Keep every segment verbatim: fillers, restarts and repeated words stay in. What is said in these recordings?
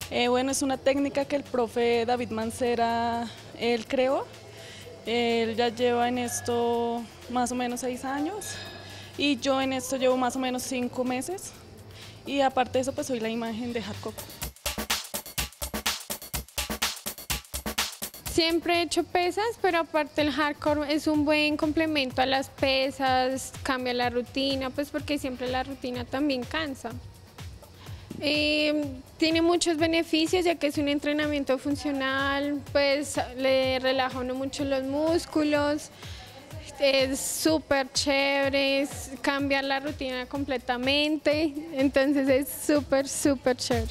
Eh, bueno, es una técnica que el profe David Mancera, él creó. Él ya lleva en esto más o menos seis años y yo en esto llevo más o menos cinco meses. Y aparte de eso, pues soy la imagen de Hardcore. Siempre he hecho pesas, pero aparte el hardcore es un buen complemento a las pesas, cambia la rutina, pues porque siempre la rutina también cansa. Eh, tiene muchos beneficios ya que es un entrenamiento funcional, pues le relaja a uno mucho los músculos, es súper chévere, es- cambia la rutina completamente, entonces es súper, súper chévere.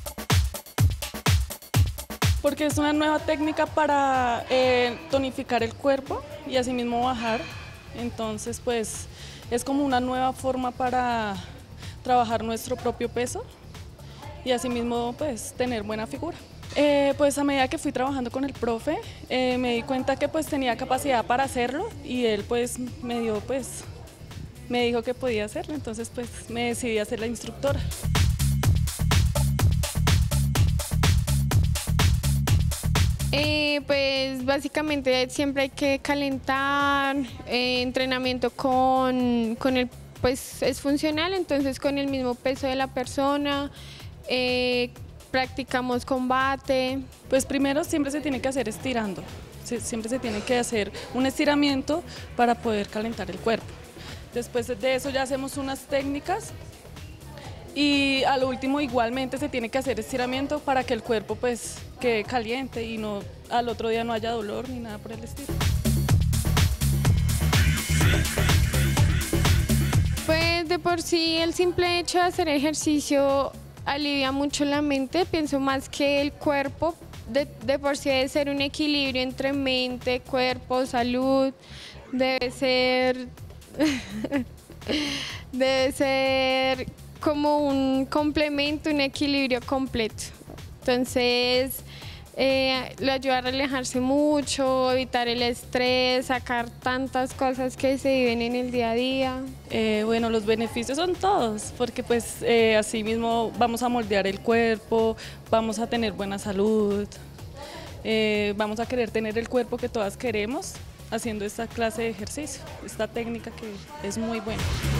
Porque es una nueva técnica para eh, tonificar el cuerpo y asimismo bajar. Entonces, pues es como una nueva forma para trabajar nuestro propio peso y asimismo pues tener buena figura. Eh, pues a medida que fui trabajando con el profe, eh, me di cuenta que pues tenía capacidad para hacerlo y él pues me dio pues, me dijo que podía hacerlo, entonces pues me decidí a ser la instructora. Eh, pues básicamente siempre hay que calentar, eh, entrenamiento con, con el, pues es funcional, entonces con el mismo peso de la persona, eh, practicamos combate. Pues primero siempre se tiene que hacer estirando, se- siempre se tiene que hacer un estiramiento para poder calentar el cuerpo. Después de eso ya hacemos unas técnicas y a lo último igualmente se tiene que hacer estiramiento para que el cuerpo pues quede caliente y no al otro día no haya dolor ni nada por el estilo. Pues de por sí el simple hecho de hacer ejercicio alivia mucho la mente, pienso más que el cuerpo, de, de por sí debe ser un equilibrio entre mente, cuerpo, salud, debe ser, debe ser como un complemento, un equilibrio completo. Entonces, eh, le ayuda a relajarse mucho, evitar el estrés, sacar tantas cosas que se viven en el día a día. Eh, bueno, los beneficios son todos, porque pues eh, así mismo vamos a moldear el cuerpo, vamos a tener buena salud, eh, vamos a querer tener el cuerpo que todas queremos haciendo esta clase de ejercicio, esta técnica que es muy buena.